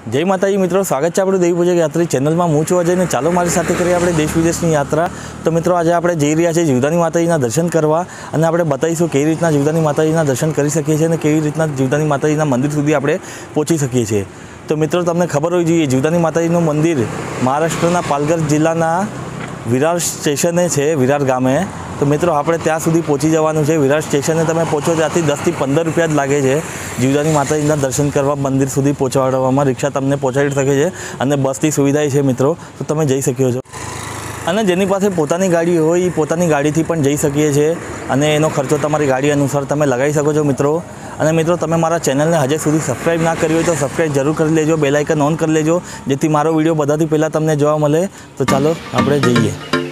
जय माताजी मित्रों, स्वागत है आपणे देवी पूजक यात्री चेनल में। हूँ छुं अजय ने चालो मारी साथे करीए आपणे देश विदेशनी यात्रा। तो मित्रों आज आपणे जई रह्या छीए जीवदानी माताजीना दर्शन करवा अने आपणे बताईशुं केवी रीतना जीवदानी माताजीना दर्शन करी शकीए छीए अने केवी रीतना जीवदानी माताजीना मंदिर सुधी आपणे पहोंची शकीए छीए। तो मित्रों तमने खबर होवी जोईए जीवदानी माताजीनुं मंदिर महाराष्ट्रना पालघर जिल्लाना विरार स्टेशने छे, विरार गामे। तो मित्रों आपणे त्यां सुधी पहोंची जवानुं छे। विरार स्टेशने तमे पहोंचो त्याथी 10 થી 15 रुपया ज लागे छे जीवदानी माताजीना दर्शन करवा मंदिर सुधी पहोंचाडवामां। रिक्शा तमने पहोंचाडी शके छे अने बसनी सुविधा छे मित्रों, तो तमे जई शक्यो छो। अने जेनी पासे पोतानी गाड़ी होय ए पोतानी गाड़ीथी पण जई शकीए छे अने एनो खर्चो तमारी गाड़ी अनुसार तमे लगावी शको छो मित्रों। अने मित्रों तमे मारा चेनलने हजे सुधी सब्सक्राइब ना करी होय तो सब्सक्राइब जरूर करी लेजो, बेल आइकन ऑन करी लेजो जेथी मारो विडियो बधाथी पहेला तमने जोवा मळे। तो चालो आपणे जईए।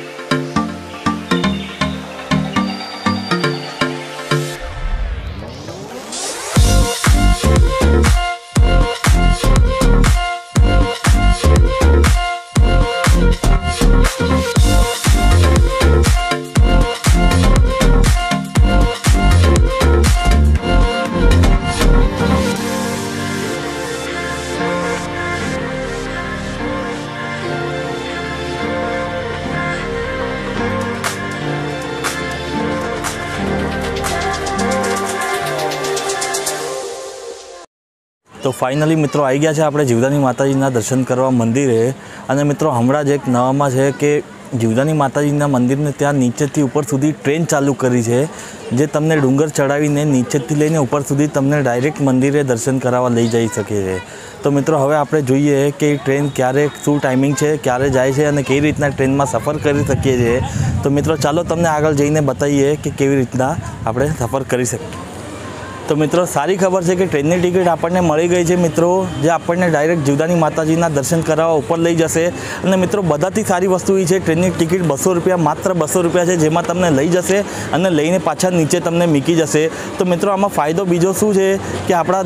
तो फाइनली मित्रों आई गया है आपणे जीवदानी माताजीना दर्शन करवा मंदिरे। अने मित्रों हमणां ज एक नवामां छे कि जीवदानी माताजीना मंदिरने त्यां नीचेथी ऊपर सुधी ट्रेन चालू करी छे, जे तमने डूंगर चढ़ावीने नीचेथी लईने ऊपर सुधी तमने डायरेक्ट मंदिरे दर्शन करावा लई जई शके छे। तो मित्रों हवे आपणे जोईए कि ट्रेन क्यारे शुं टाइमिंग छे, क्यारे जाय छे अने केवी रीतना ट्रेनमां सफर करी शकीए छे। तो मित्रों चालो तमने आगळ जईने बतावीए कि केवी रीतना आपणे सफर करी शकीए। तो मित्रों सारी खबर है कि ट्रेन की टिकट आपने मळी गई है मित्रों, जे आपने डायरेक्ट जीवदानी माताजीना दर्शन करावा ऊपर लई जशे। अने मित्रों बधाथी सारी वस्तु है ट्रेन की टिकट 200 रुपया, मात्र 200 रुपया है, जेमां तमने लई जशे अने लईने पाछा नीचे तमने मीकी जशे। तो मित्रों आमां फायदो बीजो शुं छे कि आपणा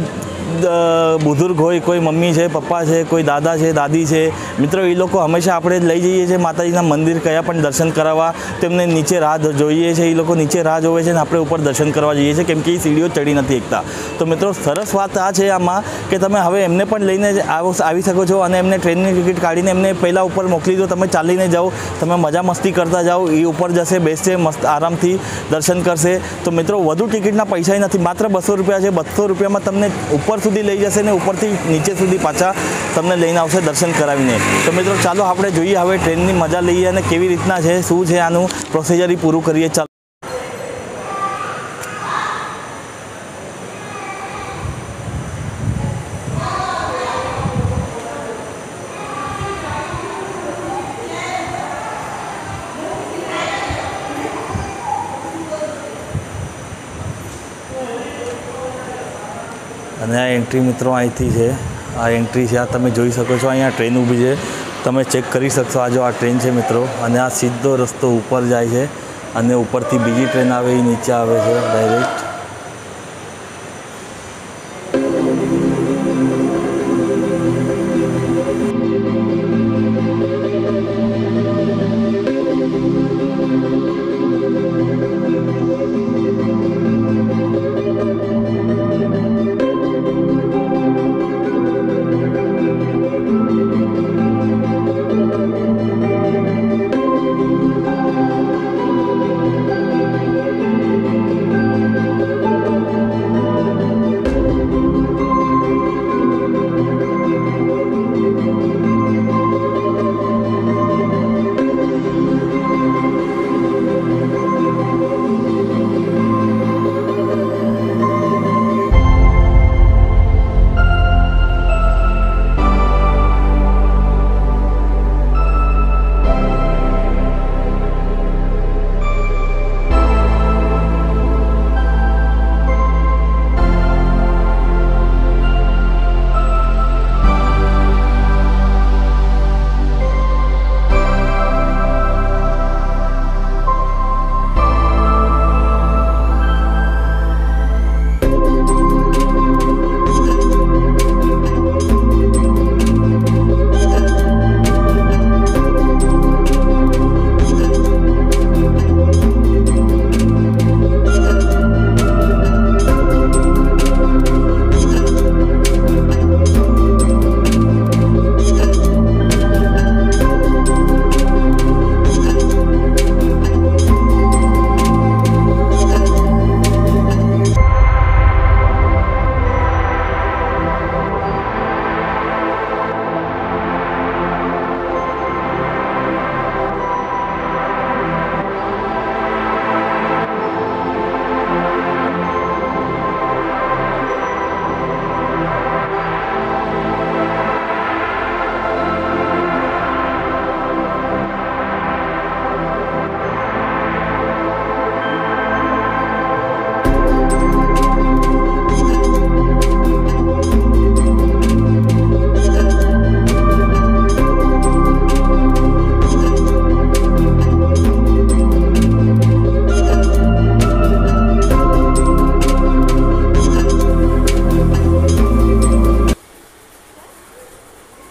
बुजुर्ग होय, कोई मम्मी है, पप्पा है, कोई दादा है, दादी है मित्रों, ये लोग हमेशा आपणे लई जईए छीए माताजीना मंदिर कया पण दर्शन करावा। तेमने नीचे राह जोईए छे, ए लोको नीचे राह जोवे छे ने आपणे ऊपर दर्शन करवा जईए छीए केम के ए सीढ़ीओ चढ़ी नथी शकता। तो मित्रों सरस वात आ छे आमां कि तमे हवे एमने पण लईने आवी शको छो अने एमने ट्रेननी टिकिट काढीने एमने पहिला ऊपर मोकली दो। तमे चालीने जाओ, तमे मजा मस्ती करता जाओ, ए ऊपर जशे, बेसशे, मस्त आरामथी दर्शन करशे। तो मित्रों वधु टिकिटना पैसा नथी, मात्र 200 रुपया छे। 200 रुपयामां तमने ऊपर सुधी लई जशे ने ऊपरथी नीचे सुधी पाछा तमने लईने आवशे दर्शन करावीने। तो मित्रों चालो आपणे जोईए हवे ट्रेननी मजा लईए अने केवी रीतना छे, शुं छे आनुं प्रोसिजर पूरुं करीए। चालो अने आ एंट्री मित्रों अहींथी छे, आ एंट्री है, आ तमे जोई शको छो। अहींया ट्रेन ऊभी छे, तमे चेक करी शकशो। आ जो आ ट्रेन है मित्रों, अने आ सीधो रस्तो ऊपर जाय छे अने उपरथी बीजी ट्रेन आवे, ए नीचे आवे छे डायरेक्ट।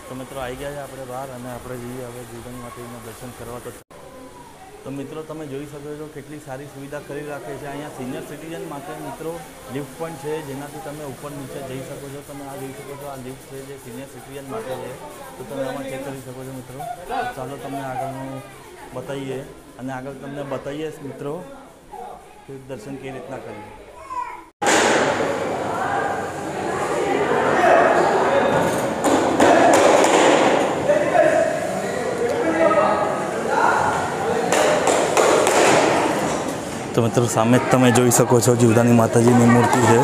तो मित्रों आई गया है આપણે બહાર અને આપણે જઈએ હવે જીવદાની માતાજીના દર્શન કરવા। તો મિત્રો તમે જોઈ શકો છો કેટલી સારી સુવિધા કરી રાખે છે। અહીંયા સિનિયર સિટીઝન માટે મિત્રો લિફ્ટ પણ છે જેનાથી તમે ઉપર નીચે જઈ શકો છો। તમે આ જોઈ શકો છો આ લિફ્ટ છે જે સિનિયર સિટીઝન માટે છે, તો તમે આમાં ચેક કરી શકો છો મિત્રો। ચાલો તમને આગળનું બતાવીએ અને આગળ તમને બતાવીએ મિત્રો કે દર્શન કેવી રીતના કરીએ। तो मित्रों सामे તમે જોઈ શકો છો જીવદાની માતાજીની મૂર્તિ છે।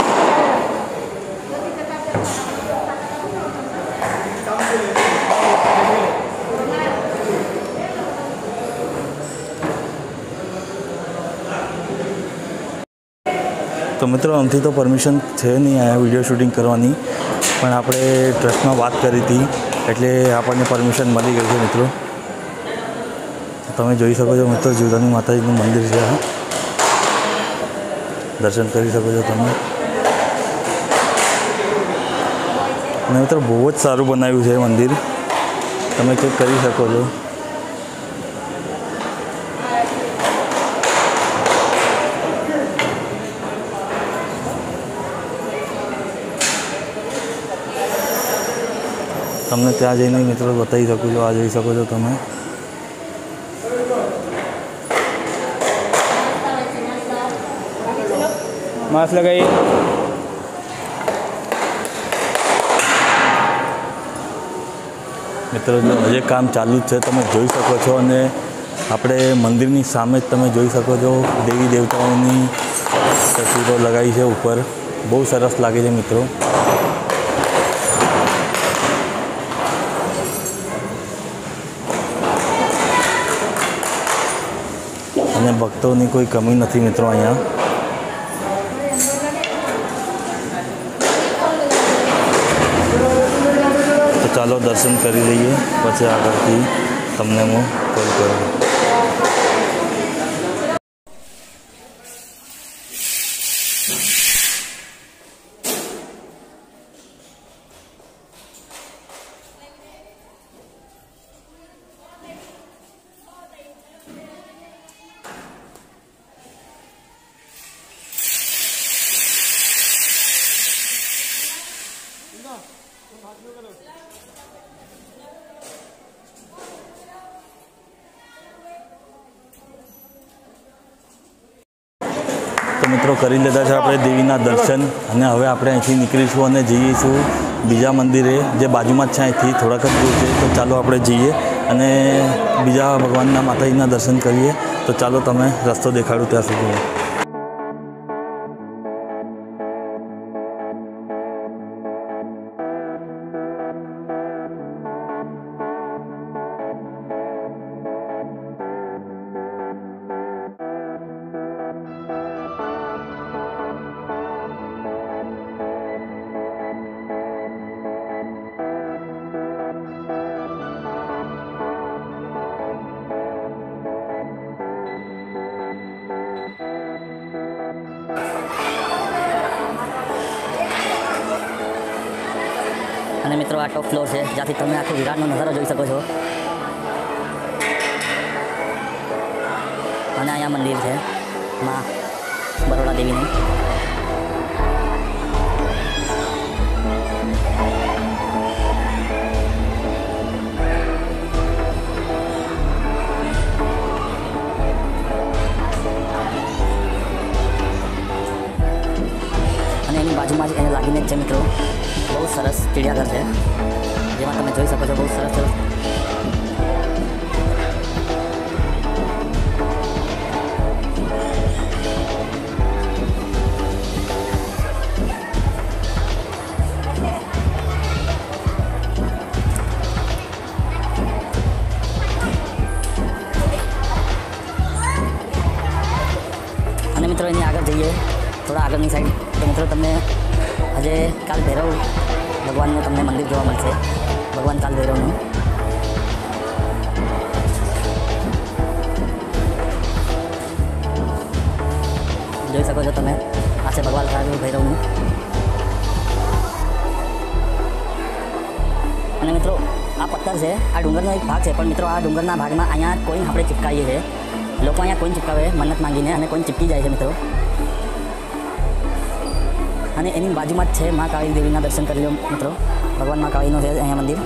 तो मित्रों आमथी तो परमिशन है नहीं आया वीडियो शूटिंग करवानी, पण आपणे ट्रस्ट में बात करी थी एटले आपने परमिशन मळी गई है। मित्रों તમે જોઈ શકો છો મિત્રો જીવદાની માતાજીનું મંદિર છે, દર્શન કરી શકો છો તમે। અને મિત્રો બહુ જ સારું બનાવ્યું છે મંદિર, તમે ચેક કરી શકો છો। તમને ત્યાં જઈને મિત્રો બતાવી શકું છું, આ જોઈ શકો છો તમે। मास्क लगाइए। मित्रों जो हजे काम चालू है तमे जोई सको छो अने आपणे मंदिरनी सामे ज तमे जोई सको छो देवी देवताओनी तस्वीरों लगाई है ऊपर, बहुत सरस लागे छे मित्रों। अने भक्तोनी कोई कमी नहीं मित्रों अहींया। ચાલો દર્શન કરી લઈએ પછી આગળથી તમને હું કોલ કરું। तो मित्रों करी लीधा है આપણે દેવીના દર્શન અને હવે આપણે અહીંથી નીકળીશું અને જઈશું બીજા મંદિરે જે બાજુમાં જ છે, અહીંથી થોડાક જ દૂર છે। તો ચાલો આપણે જઈએ અને બીજા ભગવાનના માતાજીના દર્શન કરીએ। તો ચાલો તમે રસ્તો દેખાડું ત્યાં સુધી। અને મિત્રો આ ટોપ ફ્લોર છે જ્યાંથી તમે આખો વિરાટનો નજારો જોઈ શકો છો। અને અહીંયા મંદિર છે માં બરોડા દેવીનું। અને એની બાજુમાં જ એને લાગીને જ છે મિત્રો बहुत सरस चिड़ियाघर है जेमा तमे जोई सको छो। बहुत सरस सरस અને મિત્રો એની આગળ જઈએ થોડા આગળની સાઈડ તો મિત્રો તમને આજે કાલ ભૈરવ ભગવાનનું તમને મંદિર જોવા મળશે, ભગવાન કાલ ભૈરવનું। જોઈ શકો છો તમે આ છે ભગવાન કાલ ભૈરવનું। અને મિત્રો આ પથ્થર છે, આ ડુંગરનો એક ભાગ છે, પણ મિત્રો આ ડુંગરના ભાગમાં અહીંયા કોઈન આપણે ચિપકાવીએ છીએ. લોકો અહીંયા કોઈન ચિપકાવે મન્નત માંગીને અને કોઈન ચિપકી જાય છે મિત્રો. અને એની બાજુમાં જ છે મા કાળી દેવીના દર્શન કરી લો મિત્રો. ભગવાન મા કાળીનું છે અહીંયા મંદિર.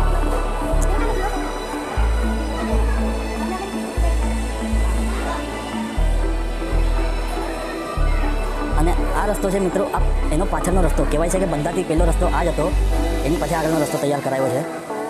અને આ રસ્તો છે મિત્રો, આ એનો પાછળનો રસ્તો કહેવાય છે કે બધાથી પહેલો રસ્તો આ જ હતો. એની પછી આગળનો રસ્તો તૈયાર કરાયો છે.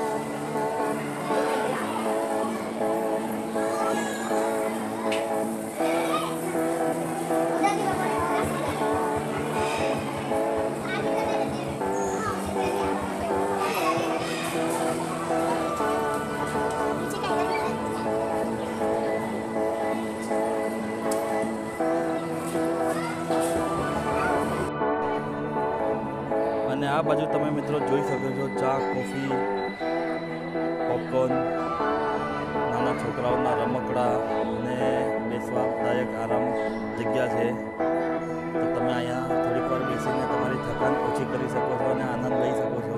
અને આ બાજુ તમે મિત્રો જોઈ શકો છો ચા, કોફી, પોપકોર્ન, નાના છોકરાઓના રમકડા અને બેસવાદાયક આરામ જગ્યા છે. તો તમે અહીંયા થોડીક વાર બેસીને તમારી થકાન ઓછી કરી શકો છો અને આનંદ લઈ શકો છો.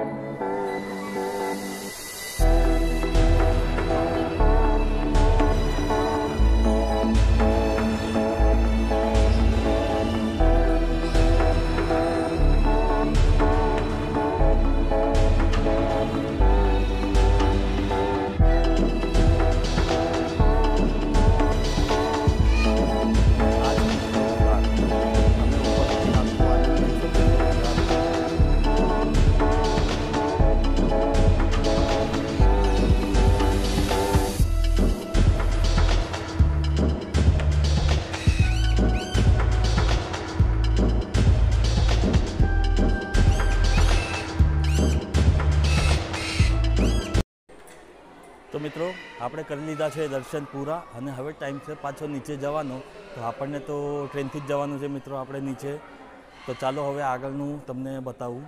તો મિત્રો આપણે કરી લીધા છે દર્શન પૂરા અને હવે ટાઈમ છે પાછો નીચે જવાનો. તો આપણને તો ટ્રેનથી જ જવાનું છે મિત્રો આપણે નીચે. તો ચાલો હવે આગળનું તમને બતાવું.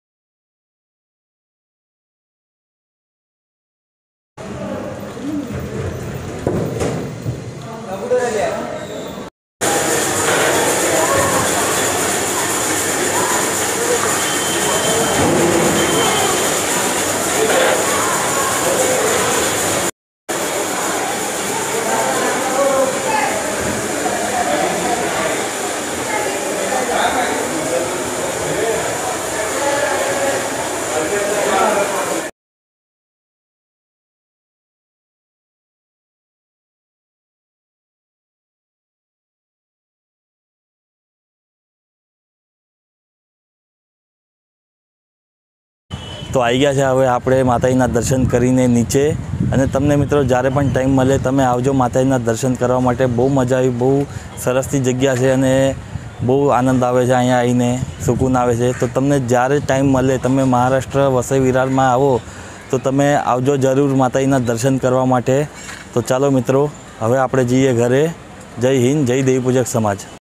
તો આવી ગયા છે હવે આપણે માતાજીના દર્શન કરીને નીચે. અને તમને મિત્રો જ્યારે પણ ટાઈમ મળે તમે આવજો માતાજીના દર્શન કરવા માટે. બહુ મજા આવી, બહુ સરસથી જગ્યા છે અને બહુ આનંદ આવે છે અહીંયા આવીને, સુકૂન આવે છે. તો તમને જ્યારે ટાઈમ મળે તમે મહારાષ્ટ્ર વસઈ વિરારમાં આવો તો તમે આવજો જરૂર માતાજીના દર્શન કરવા માટે. તો ચાલો મિત્રો હવે આપણે જઈએ ઘરે. જય હિન્દ, જય દેવી પૂજક સમાજ.